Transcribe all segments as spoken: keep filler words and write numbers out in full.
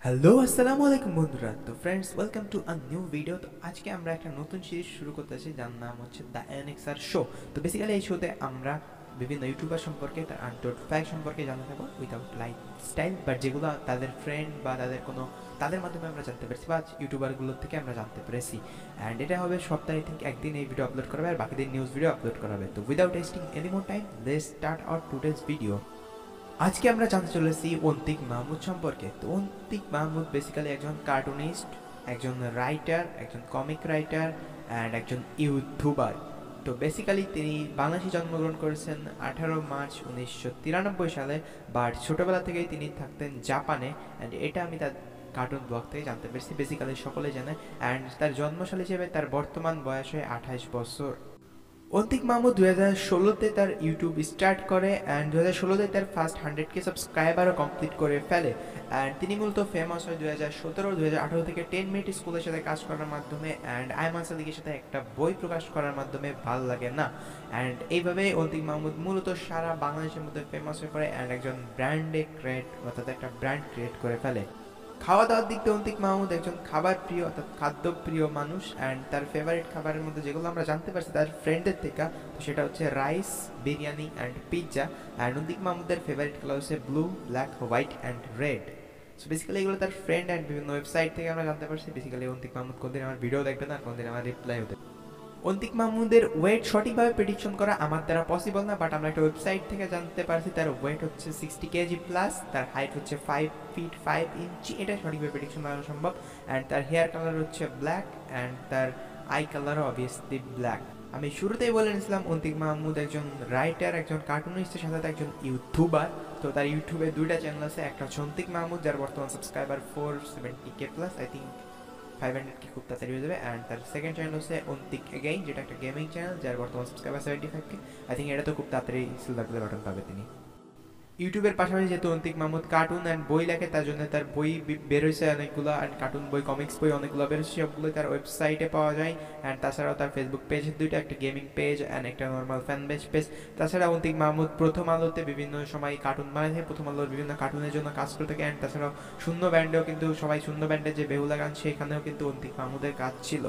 Hello আসসালামু আলাইকুম বন্ধুরা। তো friends, welcome to a new video. তো আজকে আমরা একটা নতুন সিরিজ শুরু করতেছি যার নাম হচ্ছে দ্য এনএক্সআর শো। তো বেসিক্যালি এই শোতে আমরা বিভিন্ন ইউটিউবার সম্পর্কে, তার আনটোল্ড ফ্যাক্ট সম্পর্কে জানতে থাকবো উইদাউট লাইফ স্টাইল, বাট যেগুলো তাদের ফ্রেন্ড বা তাদের কোনো তাদের মাধ্যমে আমরা জানতে পেরেছি বা ইউটিউবারগুলোর থেকে আমরা জানতে পেরেছি। অ্যান্ড এটা হবে সপ্তাহে থিঙ্ক একদিন এই ভিডিও আপলোড করা হবে আর বাকি দিন নিউজ ভিডিও আপলোড করা হবে। তো without wasting any more time, let's start our today's video. আজকে আমরা জানতে চলেছি অন্তিক মাহমুদ সম্পর্কে। তো অন্তিক মাহমুদ বেসিক্যালি একজন কার্টুনিস্ট, একজন রাইটার, একজন কমিক রাইটার অ্যান্ড একজন ইউটিউবার। তো বেসিক্যালি তিনি বাংলাদেশে জন্মগ্রহণ করেছেন আঠারো মার্চ উনিশশো তিরানব্বই সালে, বাট ছোটোবেলা থেকেই তিনি থাকতেন জাপানে। অ্যান্ড এটা আমি তার কার্টুন ব্লগ থেকে জানতে পেরেছি, বেসিক্যালি সকলে জানে। অ্যান্ড তার জন্মসাল হিসেবে তার বর্তমান বয়স হয় আঠাশ বছর। অন্তিক মাহমুদ দু হাজার ষোলোতে তার ইউটিউব স্টার্ট করে অ্যান্ড দু হাজার ষোলোতে তার ফার্স্ট হান্ড্রেড কে সাবস্ক্রাইবারও কমপ্লিট করে ফেলে। অ্যান্ড তিনি মূলত ফেমাস হয় দু হাজার সতেরো দু হাজার আঠারো থেকে টেন মিনিট স্কুলের সাথে কাজ করার মাধ্যমে অ্যান্ড আইমান সাদিকের সাথে একটা বই প্রকাশ করার মাধ্যমে ভাল লাগে না। অ্যান্ড এইভাবে অন্তিক মাহমুদ মূলত সারা বাংলাদেশের মধ্যে ফেমাস হয়ে পড়ে অ্যান্ড একজন ব্র্যান্ডে ক্রিয়েট অর্থাৎ একটা ব্র্যান্ড ক্রিয়েট করে ফেলে। খাওয়া দাওয়ার দিক দিয়ে অন্তিক মাহমুদ একজন খাবার প্রিয় অর্থাৎ খাদ্যপ্রিয় মানুষ। অ্যান্ড তার ফেভারিট খাবারের মধ্যে যেগুলো আমরা জানতে পারছি তার ফ্রেন্ডের থেকে, তো সেটা হচ্ছে rice, biryani and pizza. And Antik মাহমুদের ফেভারিট কালার হচ্ছে blue, black, white and red. So basically এগুলো তার ফ্রেন্ড অ্যান্ড বিভিন্ন ওয়েবসাইট থেকে আমরা জানতে পারছি। বেসিক্যালি অন্তিক মাহমুদ কোনদিন আমার ভিডিও দেখবে না, কোনদিন আমার রিপ্লাই হতে। অন্তিক মাহমুদের ওয়েট সঠিকভাবে প্রেডিকশন করা আমার দ্বারা পসিবল না, বাট আমরা একটা ওয়েবসাইট থেকে জানতে পারছি তার ওয়েট হচ্ছে সিক্সটি কেজি প্লাস, তার হাইট হচ্ছে ফাইভ ফিট ফাইভ ইঞ্চি, এটা সঠিকভাবে প্রেডিকশন করা সম্ভব। অ্যান্ড তার হেয়ার কালার হচ্ছে ব্ল্যাক অ্যান্ড তার আই কালারও অবভিয়াসলি ব্ল্যাক। আমি শুরুতেই বলে নিয়েছিলাম অন্তিক মাহমুদ একজন রাইটার, একজন কার্টুনিস্টের সাথে একজন ইউটিউবার। তো তার ইউটিউবে দুইটা চ্যানেল আছে, একটা হচ্ছে অন্তিক মাহমুদ যার বর্তমান subscriber four seventy K plus, I think five hundred K খুব তাড়াতাড়ি হয়ে যাবে। অ্যান্ড তার সেকেন্ড চ্যানেল হচ্ছে অন্তিক এগেইন, যেটা একটা গেমিং চ্যানেল যার বর্তমান subscriber seventy five K. I think এটা তো খুব তাড়াতাড়ি সিলভার প্লে বাটন পাবে তিনি। ইউটিউবের পাশাপাশি যেহেতু অন্তিক মাহমুদ কার্টুন অ্যান্ড বই লেখে, তার জন্য তার বই বের হয়েছে অনেকগুলো, অ্যান্ড কার্টুন বই, কমিক্স বই অনেকগুলো বের হয়েছে, সবগুলোই তার ওয়েবসাইটে পাওয়া যায়। অ্যান্ড তাছাড়াও তার ফেসবুক পেজ দুইটা, একটা গেমিং পেজ অ্যান্ড একটা নর্মাল ফ্যান বেজ পেজ। তাছাড়া অন্তিক মাহমুদ প্রথম আলোতে বিভিন্ন সময় কার্টুন বানায় থাকে, প্রথম আলোর বিভিন্ন কার্টুনের জন্য কাজ করে থাকে। অ্যান্ড তাছাড়াও শূন্য ব্যান্ডেও কিন্তু সবাই শূন্য ব্যান্ডের যে বেহুলা গান, সেখানেও কিন্তু অন্তিক মাহমুদের কাজ ছিল।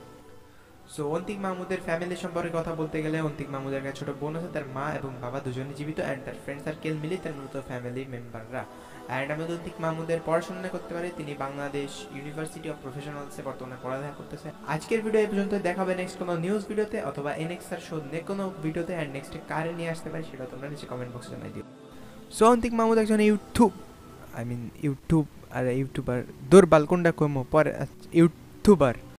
সো অন্তিক মাহমুদের ফ্যামিলি সম্পর্কে কথা বলতে গেলে অন্তিক মাহমুদের একটা ছোট বোন আছে, তার মা এবং বাবা দুজনে জীবিত অ্যান্ড তার ফ্রেন্ড সার্কেল মিলে তার মূলত ফ্যামিলি মেম্বাররা। অ্যান্ড আমি অন্তিক মাহমুদের পড়াশোনা করতে পারি, তিনি বাংলাদেশ ইউনিভার্সিটি অফ প্রফেশনালসে বর্তমানে পড়ালেখা করতেছে। আজকের ভিডিও এই পর্যন্ত, দেখাবে নেক্সট কোনো নিউজ ভিডিওতে অথবা এনএক্সআর শো নে কোনো ভিডিওতে। অ্যান্ড নেক্সটে কারে নিয়ে আসতে পারি সেটা তোমরা নিচে কমেন্ট বক্সে জানাই দিও। সো অন্তিক মাহমুদ একজন ইউটিউব আই মিন ইউটিউব আর ইউটিউবার দুর্বাল কোনটা কমো পরে ইউটিউবার